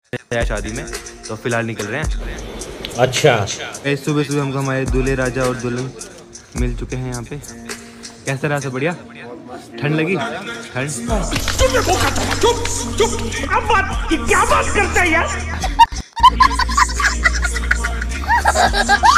है शादी में, तो फिलहाल निकल रहे हैं। अच्छा। सुबह सुबह हमको हमारे दूल्हे राजा और दुल्हन मिल चुके हैं यहाँ पे। कैसा रहा? सब बढ़िया? ठंड लगी? ठंड चुप चुप, क्या बात करता है यार।